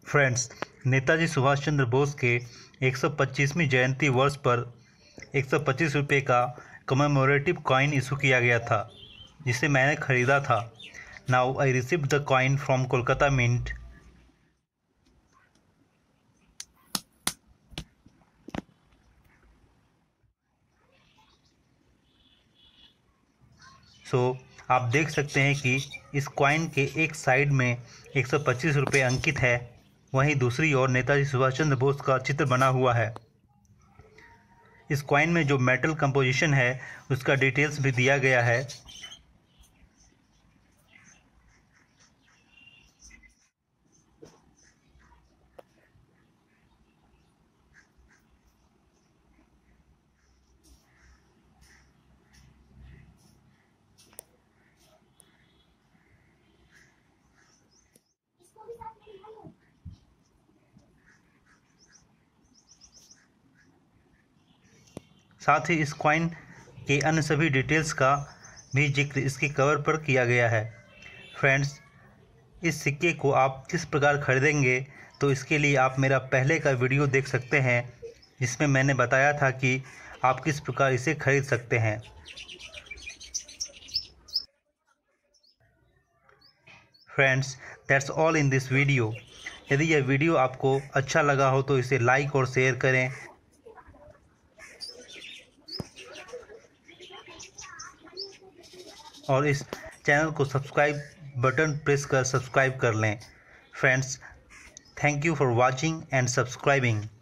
Friends, Netaji Subhash Chandra Bose के 125वीं जयंती वर्ष पर 125 रुपये का कमेमोरेटिव कॉइन इशू किया गया था, जिसे मैंने खरीदा था। Now I received the coin from Kolkata mint. आप देख सकते हैं कि इस कॉइन के एक साइड में 125 रुपये अंकित है, वहीं दूसरी ओर नेताजी सुभाष चंद्र बोस का चित्र बना हुआ है। इस कॉइन में जो मेटल कंपोजिशन है उसका डिटेल्स भी दिया गया है। साथ ही इस कॉइन के अन्य सभी डिटेल्स का भी जिक्र इसके कवर पर किया गया है। फ्रेंड्स, इस सिक्के को आप किस प्रकार खरीदेंगे तो इसके लिए आप मेरा पहले का वीडियो देख सकते हैं, जिसमें मैंने बताया था कि आप किस प्रकार इसे खरीद सकते हैं। Friends, that's all in this video. यदि यह वीडियो आपको अच्छा लगा हो तो इसे लाइक और शेयर करें। और इस चैनल को सब्सक्राइब बटन प्रेस कर सब्सक्राइब कर लें। Friends, thank you for watching and subscribing.